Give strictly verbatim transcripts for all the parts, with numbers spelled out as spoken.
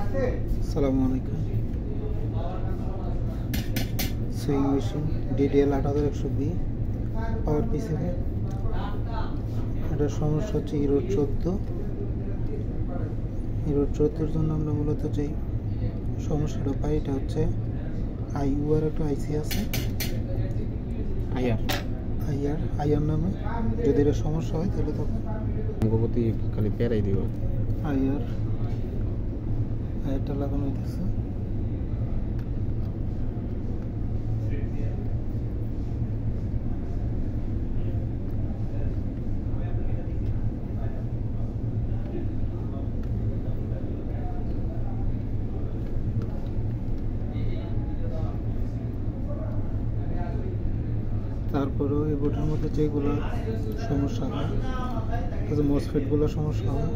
আসসালামু আলাইকুম। Sewing machine DDL আট হাজার একশো বি পাওয়ার পিসিবি। এটার সমস্যা হচ্ছে হিরো চোদ্দো। হিরো চোদ্দোর জন্য আমরা মূলত যেই সমস্যাটা পাই এটা হচ্ছে আইইউআর একটা আইসি আছে, আইআর আইআর আইআর নামে। যদি এর সমস্যা হয় তাহলে তখন মুখপতি খালি পেরাই দিব। আইআর আইআরটা লাগানো হইতেছে। তারপরেও এই বোর্ডের মধ্যে যেগুলো সমস্যা হয়, মসফেটগুলো সমস্যা হয়,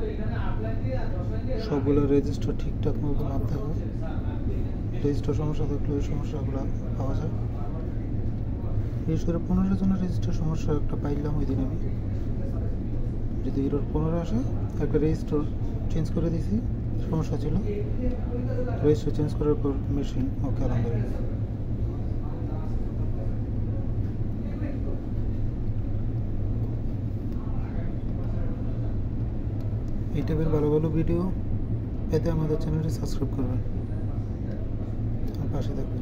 সবগুলো রেজিস্টার ঠিকঠাক মতো মাপতে হবে। রেজিস্টার সমস্যা থাকলে ওই সমস্যাগুলো পাওয়া যায়। বিশেষ করে পনেরো জনের রেজিস্টার সমস্যা একটা পাইলাম ওই দিন আমি। যদি হিরোর পনেরো আসে, একটা রেজিস্টার চেঞ্জ করে দিয়েছি, সমস্যা ছিল। রেজিস্টার চেঞ্জ করার পর মেশিন ওকে আলহামদুলিল্লাহ। এই টাইপের ভালো ভালো ভিডিও পেতে আমাদের চ্যানেলটি সাবস্ক্রাইব করবেন আর পাশে থাকবেন।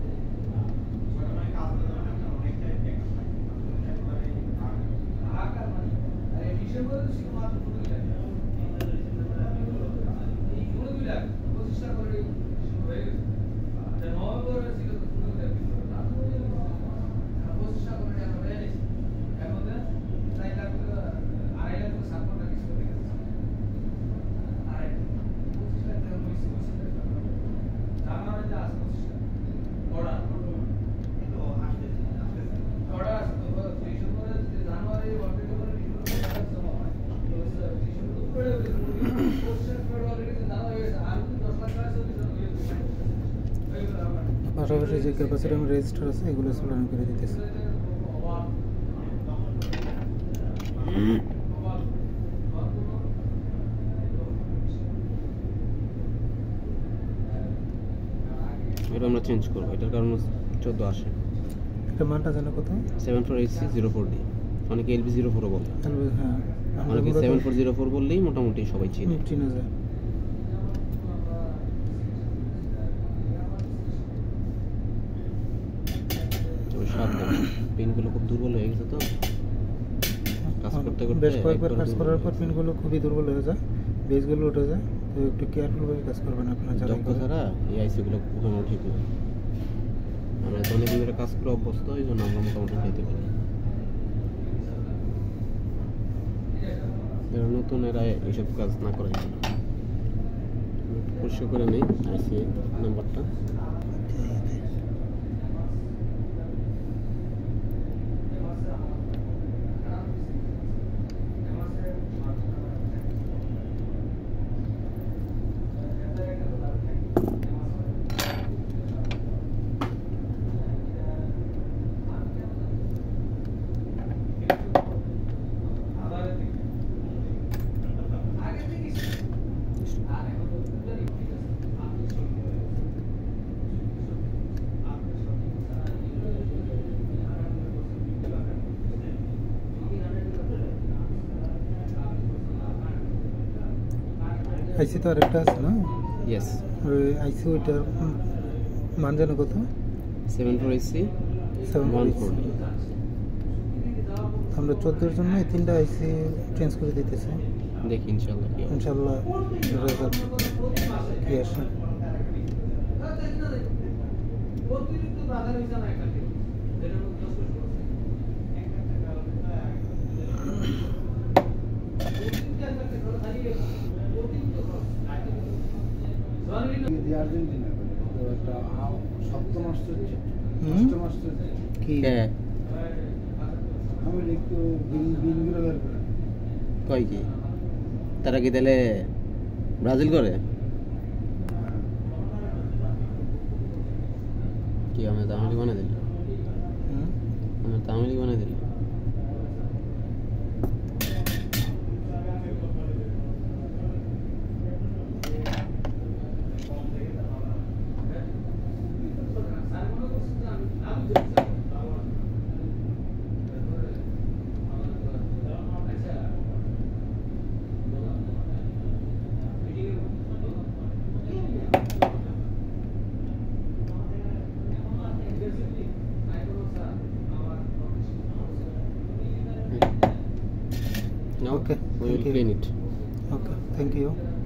পাশাপাশি যে ক্যাপাসিটি আমি রেজিস্টার আছে এগুলো সোলানো করে দিতেছি। এটা আমরা চেঞ্জ করবো, এটার কারণ চোদ্দ আসে। এটা মানটা জানো কত? Seven four eight six zero four D, অনেকে এলবি জিরো ফোরও বলে। হ্যাঁ, অনেকে সেভেন ফোর জিরো ফোর বললেই মোটামুটি সবাই চিনে চিনে যায়। পিনগুলো খুব দুর্বল হয়ে গেছে, তো কাজ করতে করতে বেশ কয়েকবার কাজ করার পর পিনগুলো খুবই দুর্বল হয়ে যায়, বেসগুলো উঠে যায়। তো একটু কেয়ারফুলভাবে কাজ করবেন আপনারা। যারা ছাড়া এই আইসিগুলো কখনো ঠিক নয়। আমরা তো অনেকদিন ধরে কাজ করে অভ্যস্ত, এই জন্য আমরা মোটামুটি খাইতে পারি। যারা নতুন এরা এইসব কাজ না করাই ভালো। পরিষ্কার করে নেই আইসি নাম্বারটা। আইসি তো আরেকটা আছে না? ইয়েস, ওই আইসি ওইটার মান জানো কত? Seven four eight C seven one four. আমরা চোদ্দোর জন্য এই তিনটা আইসি চেঞ্জ করে দিতেছি। দেখি ইনশাল্লাহ ইনশাল্লাহ রেজাল্ট কি আসে। কয় কি তারা কি তাহলে ব্রাজিল করে কি? আমি তামিলি বানিয়ে দিল, আমি তামিলি বানিয়ে দিল। Okay, we thank will you. clean it. Okay, thank you.